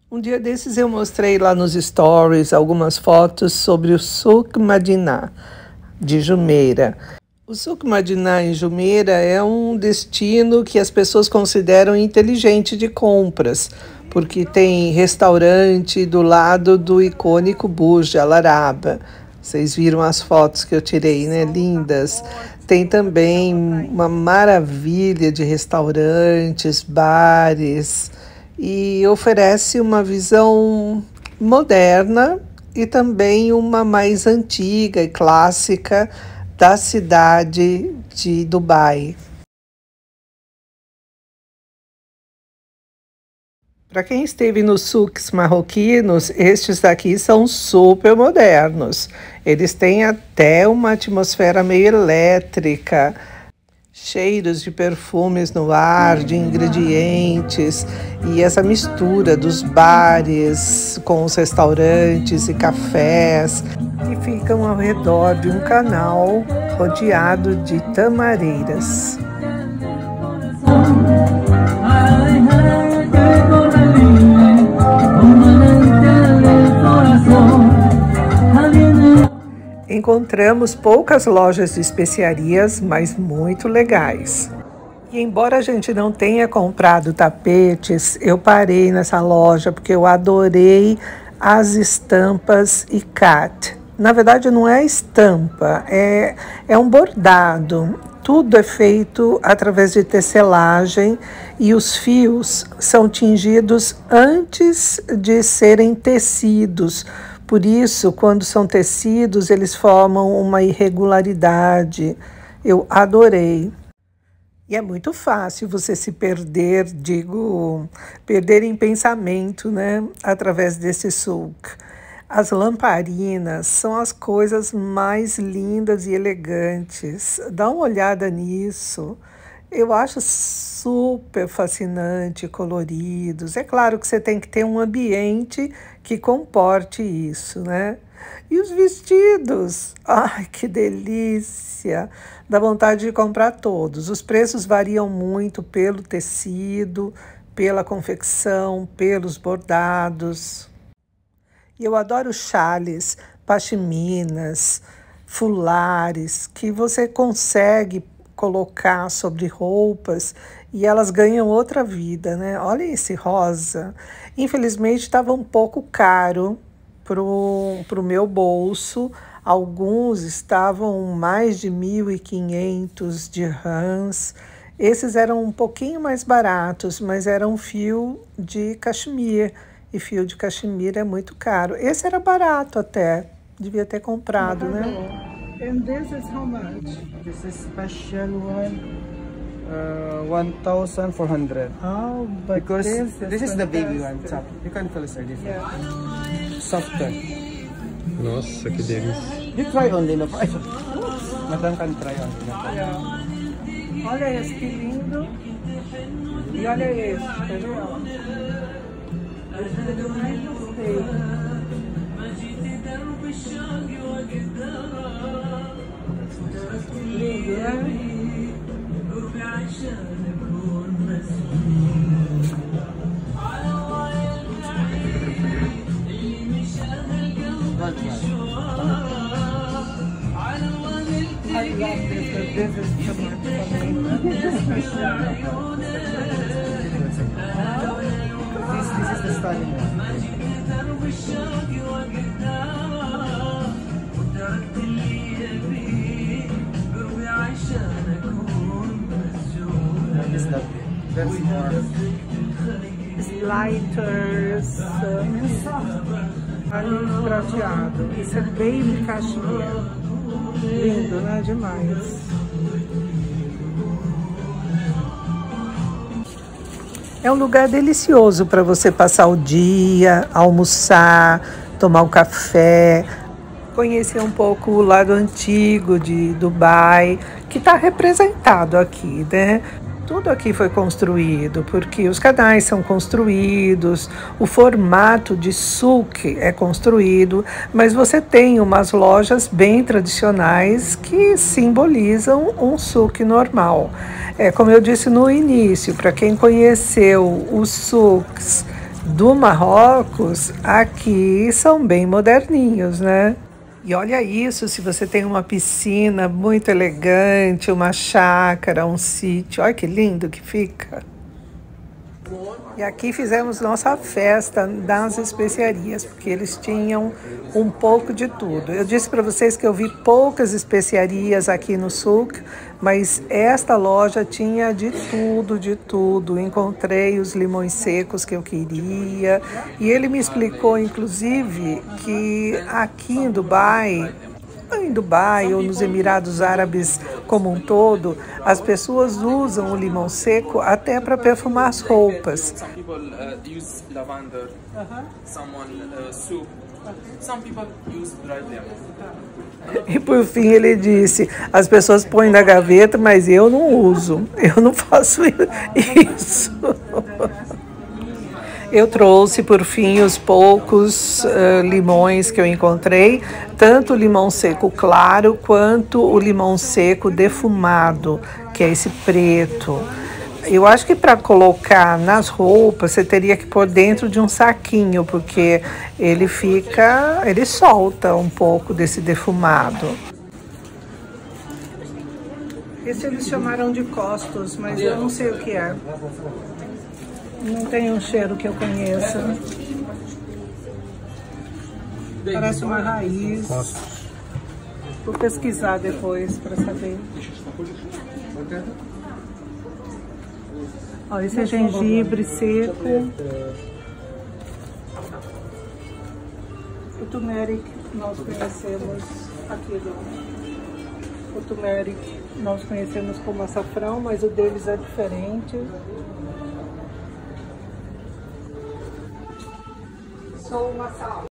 Um dia desses eu mostrei lá nos stories algumas fotos sobre o Souk Madinah de Jumeirah. O Souk Madinah em Jumeirah é um destino que as pessoas consideram inteligente de compras, porque tem restaurante do lado do icônico Burj Al Arab. Vocês viram as fotos que eu tirei, né? Lindas. Tem também uma maravilha de restaurantes, bares, e oferece uma visão moderna e também uma mais antiga e clássica da cidade de Dubai. Para quem esteve nos souks marroquinos, estes daqui são super modernos. Eles têm até uma atmosfera meio elétrica, cheiros de perfumes no ar, de ingredientes, e essa mistura dos bares com os restaurantes e cafés que ficam ao redor de um canal rodeado de tamareiras. Encontramos poucas lojas de especiarias, mas muito legais. E embora a gente não tenha comprado tapetes, eu parei nessa loja porque eu adorei as estampas ikat. Na verdade não é estampa, é um bordado. Tudo é feito através de tecelagem e os fios são tingidos antes de serem tecidos. Por isso, quando são tecidos, eles formam uma irregularidade. Eu adorei. E é muito fácil você se perder, perder em pensamento, né? Através desse souk. As lamparinas são as coisas mais lindas e elegantes. Dá uma olhada nisso. Eu acho super fascinante, coloridos. É claro que você tem que ter um ambiente que comporte isso, né? E os vestidos? Ai, que delícia! Dá vontade de comprar todos. Os preços variam muito pelo tecido, pela confecção, pelos bordados. E eu adoro chales, pashminas, fulares, que você consegue colocar sobre roupas e elas ganham outra vida, né? Olha esse rosa. Infelizmente estava um pouco caro pro meu bolso. Alguns estavam mais de 1.500 dirhams. Esses eram um pouquinho mais baratos, mas eram fio de cachemir. E fio de cachemir é muito caro. Esse era barato até. Devia ter comprado, né? And this is how much? This is special one, 1,400. Oh, but because this is the baby one. Top. You can feel it's different. Yeah. Softer. Nossa, que delícia. You try only, no problem. Madam can try only, no problem. Yeah. Olha esse que lindo. E olha esse, tá vendo? Esse eu mais gostei. Lindo, né? I love this, but this is too much for me. This is the stunning one. That's more. It's lighter, ali prateado. Isso é baby cashmere. Lindo, né? Demais. É um lugar delicioso para você passar o dia, almoçar, tomar um café, conhecer um pouco o lado antigo de Dubai, que está representado aqui, né? Tudo aqui foi construído, porque os canais são construídos, o formato de souk é construído, mas você tem umas lojas bem tradicionais que simbolizam um souk normal. Como eu disse no início, para quem conheceu os souks do Marrocos, aqui são bem moderninhos, né? E olha isso, se você tem uma piscina muito elegante, uma chácara, um sítio, olha que lindo que fica. E aqui fizemos nossa festa das especiarias, porque eles tinham um pouco de tudo. Eu disse para vocês que eu vi poucas especiarias aqui no Souk, mas esta loja tinha de tudo, de tudo. Encontrei os limões secos que eu queria. E ele me explicou, inclusive, que aqui em Dubai ou nos Emirados Árabes como um todo, as pessoas usam o limão seco até para perfumar as roupas. E por fim ele disse, as pessoas põem na gaveta, mas eu não uso, eu não faço isso. Eu trouxe, por fim, os poucos limões que eu encontrei, tanto o limão seco claro quanto o limão seco defumado, que é esse preto. Eu acho que para colocar nas roupas, você teria que pôr dentro de um saquinho, porque ele solta um pouco desse defumado. Esse eles chamaram de costos, mas eu não sei o que é. Não tem um cheiro que eu conheça. Parece uma raiz. Vou pesquisar depois para saber. Ó, esse é gengibre seco. O turmeric nós conhecemos aqui o turmeric nós conhecemos como açafrão, mas o deles é diferente. Sou uma sal.